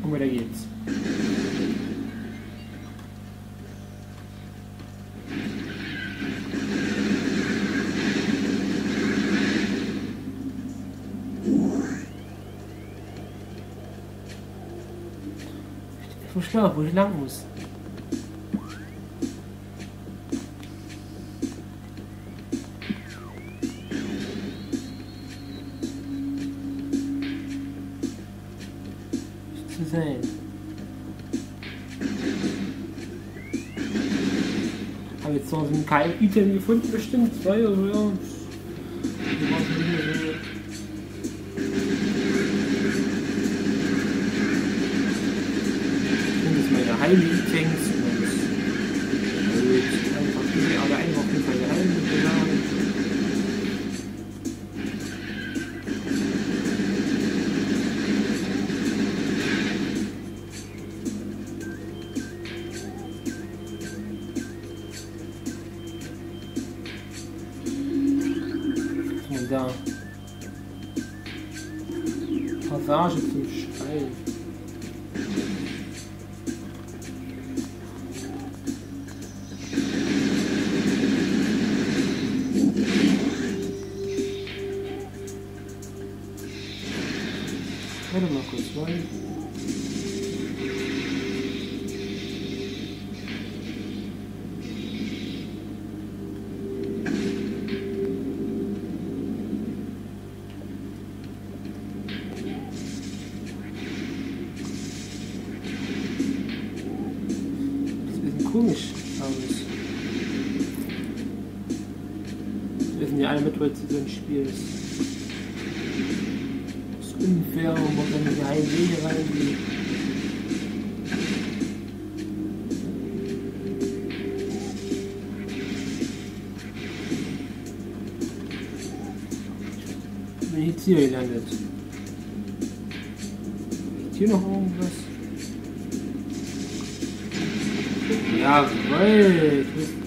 Und weiter geht's. Ich bin schlau, wo ich lang muss. Sein. Habe jetzt noch ein Item gefunden, bestimmt 2 oder ja. Das ist meine Heil-Items. Einfach diese, aber einfach auf jeden Fall die Heil-Items. Da. Passage zum Schrei. Warte mal kurz, weil komisch aus. Wir wissen ja alle mit, was so ein Spiel ist. Das ist unfair, wo man dann in die heilen Wege reingeht. Ich bin jetzt hier gelandet. Ist hier noch irgendwas? Jawohl!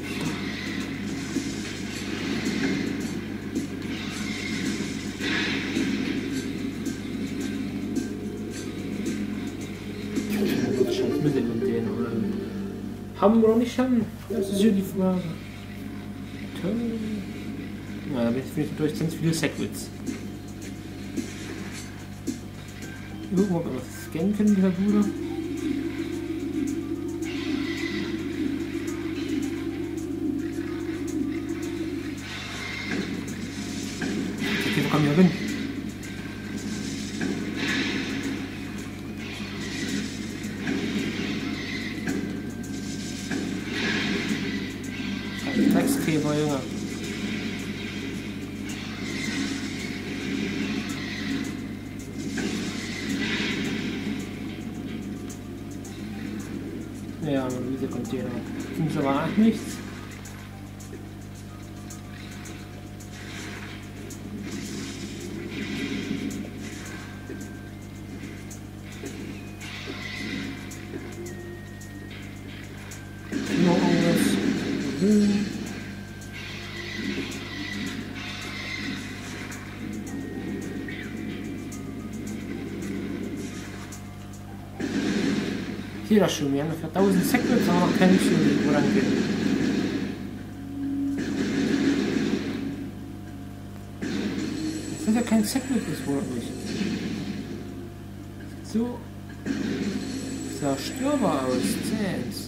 Scheiß Mittel und den, oder? Haben wir noch nicht haben? Das ist ja die Frage. Na, da bin ich durch ganz viele Segwits. Irgendwo, ob wir was scannen können, dieser Bruder. Komm hier rein. Dreckskäfer, Junge. Ja, diese Container. Sind aber auch nichts. Noch irgendwas. Hier das schon, wir haben für 1000 Segwits, aber noch keine Schiene, wo lang geht. Das ist ja kein Segwit, das wohl nicht. So zerstörbar aus, Zähns.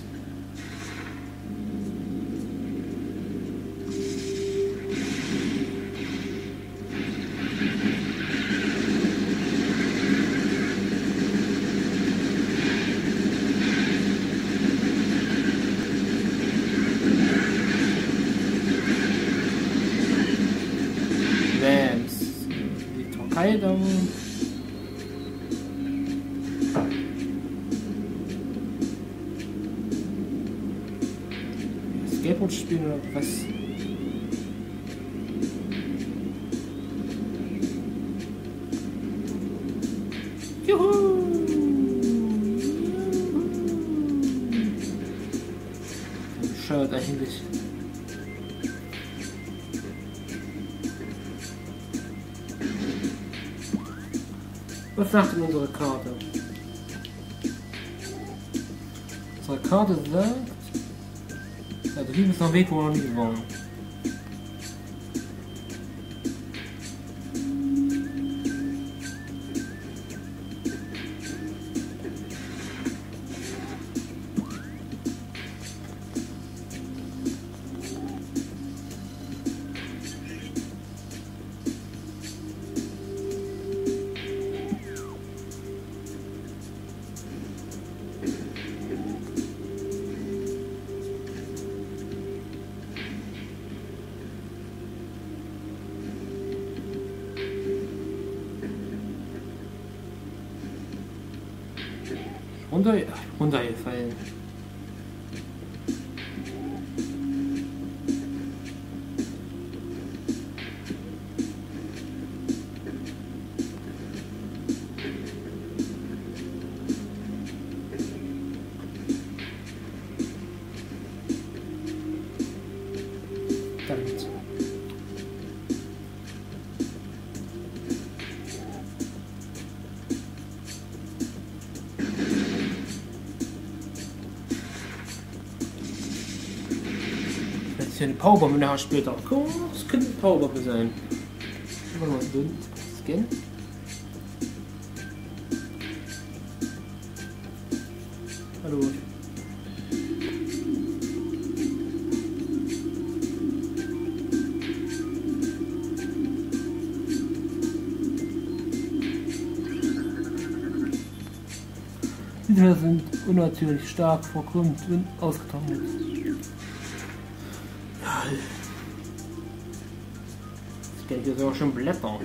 Die Türkei da. Skateboard spielen oder was? Juhu! Bescheuert eigentlich. Was sagt denn unsere Karte? unsere Karte sagt, da drüben ist noch ein Weg, wo wir noch nicht waren. Runtergefallen. Verdammt. Das ist ja eine Powerbombe nachher später. Guck, das könnte eine Powerbombe sein. Mal was dünn. Scan. Hallo. Die Dinger sind unnatürlich stark verkrümmt und ausgetrocknet. Das Geld ist auch schon Blätter.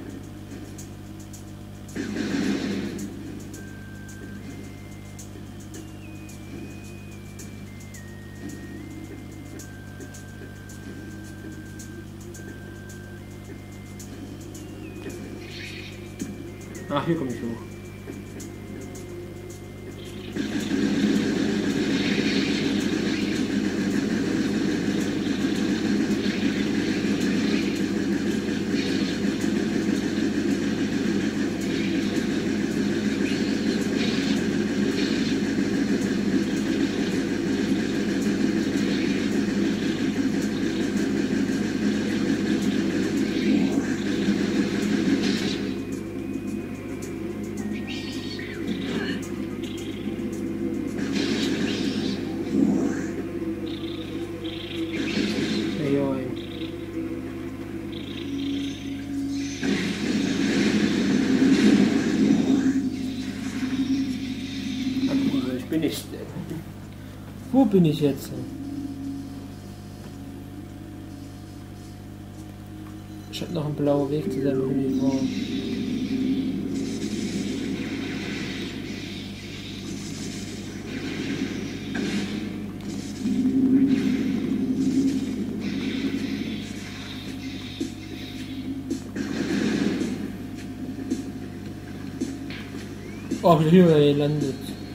Ach, hier komme ich hoch. Wo bin ich jetzt? Ich habe noch einen blauen Weg zu seinem Uniform. Oh, ich bin hier gelandet.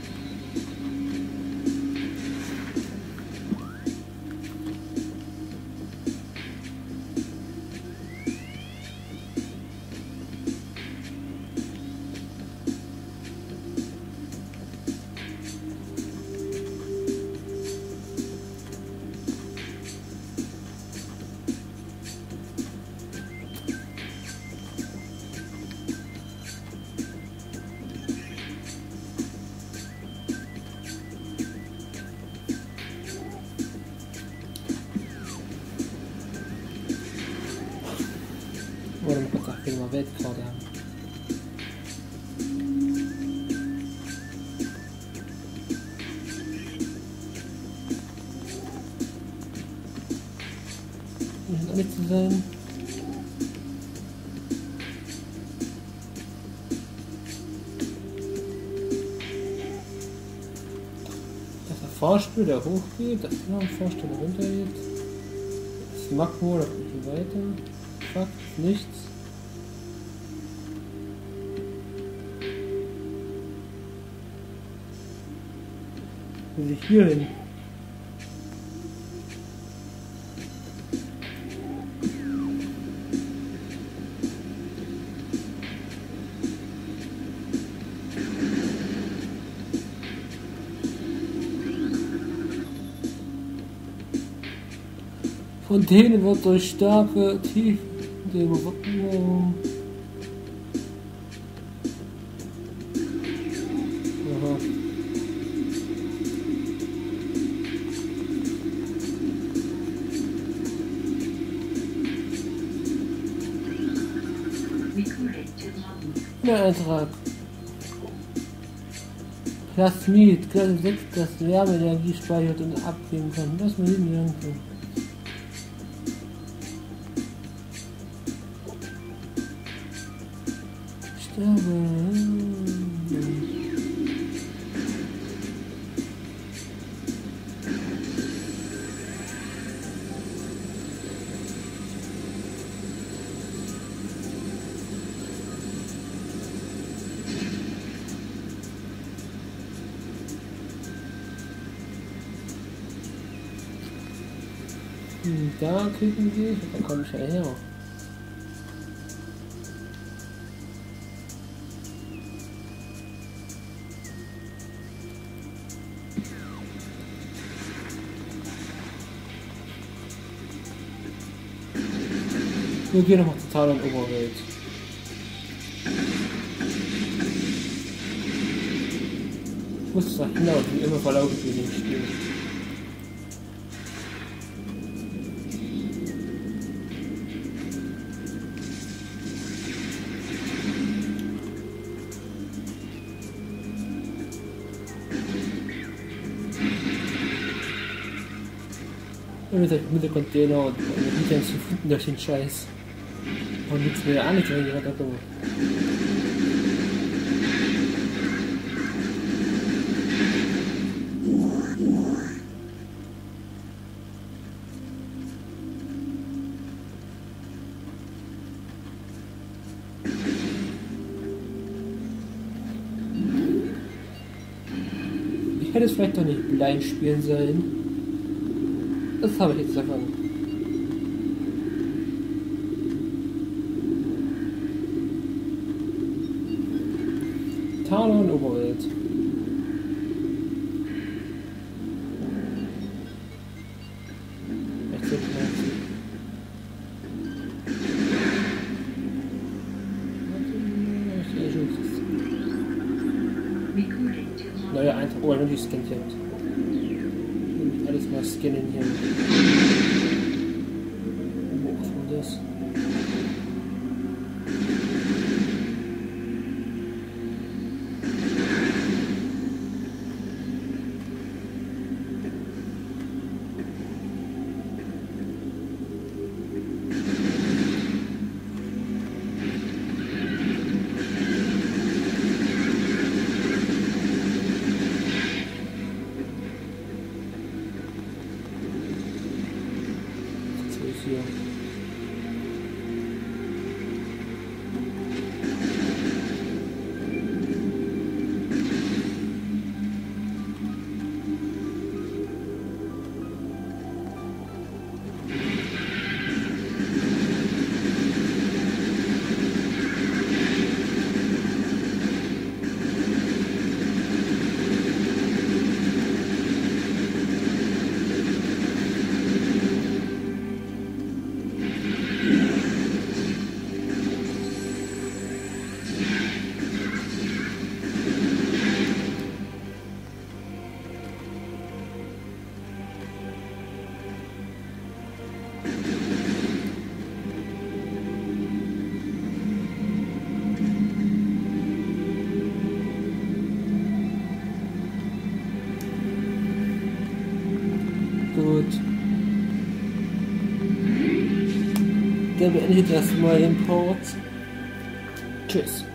Oder man kann sagen, mal Weltkarte haben. Scheint alle zu sein. Das ist der Fahrstuhl, der hochgeht, das ist noch ein Fahrstuhl, der runtergeht. Das ist Makro, da kommt hier weiter. Fuck, nichts. Will ich hier hin? Von denen wird durch starke Tiefen der Überwachung. Aha. Der Eintrag. Plasmid, Klasse 6, das Wärmeenergie speichert und abgeben kann. Das mal hinten irgendwo. Sterben. Da kriegen wir, da komme ich ja her. Wir gehen nochmal total in Oberwelt. Ich muss da hinaus, wie immer verlaufen wir dem Spiel. Mit der Container und mit dem zu finden durch den Scheiß. Und nichts mehr an, nichts mehr hier da. Ich hätte es vielleicht doch nicht blind spielen sollen. Das habe ich jetzt davon. Talon Oberwelt. Neuer Eintrag. Oh, nur die scannt jetzt. Alles mal scannen hier. Wo ist denn das? Hier. Gut. Dann beende ich das mal den Port. Tschüss.